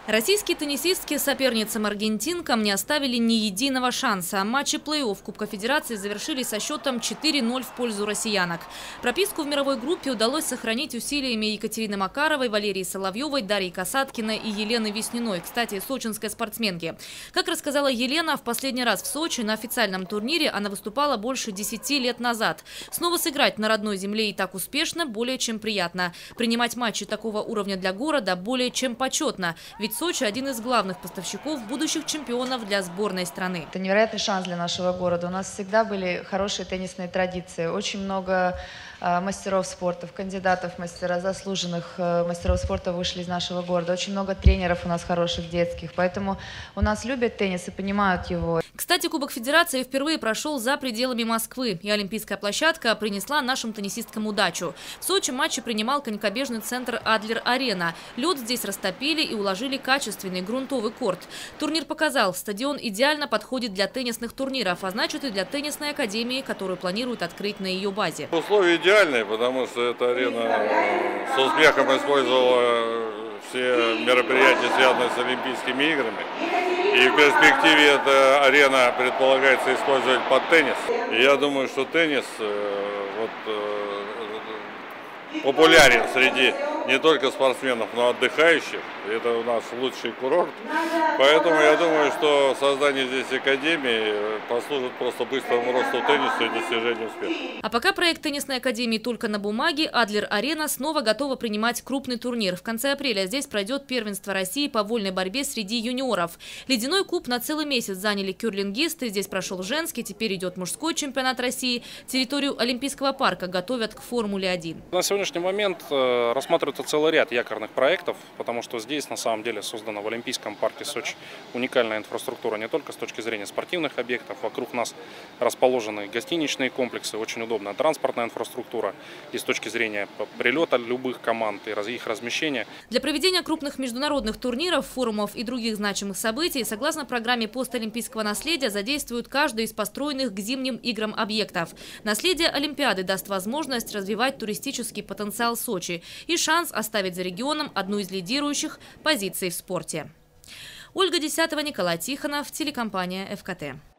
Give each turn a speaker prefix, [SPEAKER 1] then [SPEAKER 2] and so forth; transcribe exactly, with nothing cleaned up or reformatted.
[SPEAKER 1] Российские теннисистки соперницам аргентинкам не оставили ни единого шанса. Матчи плей-офф Кубка Федерации завершились со счетом четыре ноль в пользу россиянок. Прописку в мировой группе удалось сохранить усилиями Екатерины Макаровой, Валерии Соловьевой, Дарьи Касаткиной и Елены Весниной, кстати, сочинской спортсменки. Как рассказала Елена, в последний раз в Сочи на официальном турнире она выступала больше десяти лет назад. Снова сыграть на родной земле и так успешно более чем приятно. Принимать матчи такого уровня для города более чем почетно. Ведь Сочи – один из главных поставщиков будущих чемпионов для сборной страны.
[SPEAKER 2] Это невероятный шанс для нашего города. У нас всегда были хорошие теннисные традиции. Очень много э, мастеров спорта, кандидатов в мастера, заслуженных э, мастеров спорта вышли из нашего города. Очень много тренеров у нас хороших детских. Поэтому у нас любят теннис и понимают его.
[SPEAKER 1] Кстати, Кубок Федерации впервые прошел за пределами Москвы. И олимпийская площадка принесла нашим теннисисткам удачу. В Сочи матчи принимал конькобежный центр «Адлер-Арена». Лед здесь растопили и уложили качественный грунтовый корт. Турнир показал, стадион идеально подходит для теннисных турниров, а значит и для теннисной академии, которую планируют открыть на ее базе.
[SPEAKER 3] Условия идеальные, потому что эта арена с успехом использовала все мероприятия, связанные с Олимпийскими играми. И в перспективе эта арена предполагается использовать под теннис. И я думаю, что теннис вот, популярен среди не только спортсменов, но и отдыхающих. Это у нас лучший курорт. Поэтому я думаю, что создание здесь академии послужит просто быстрому росту тенниса и достижению успеха.
[SPEAKER 1] А пока проект теннисной академии только на бумаге, Адлер-Арена снова готова принимать крупный турнир. В конце апреля здесь пройдет первенство России по вольной борьбе среди юниоров. Ледяной куб на целый месяц заняли кюрлингисты. Здесь прошел женский, теперь идет мужской чемпионат России. Территорию Олимпийского парка готовят к Формуле один.
[SPEAKER 4] На сегодняшний момент рассматривается целый ряд якорных проектов, потому что здесь на самом деле создана в Олимпийском парке Сочи уникальная инфраструктура не только с точки зрения спортивных объектов. Вокруг нас расположены гостиничные комплексы, очень удобная транспортная инфраструктура и с точки зрения прилета любых команд и их размещения.
[SPEAKER 1] Для проведения крупных международных турниров, форумов и других значимых событий, согласно программе постолимпийского наследия, задействуют каждый из построенных к зимним играм объектов. Наследие Олимпиады даст возможность развивать туристический потенциал Сочи и шанс оставить за регионом одну из лидирующих позиций в спорте. Ольга Десятова, Николай Тихонов, телекомпания эф ка тэ.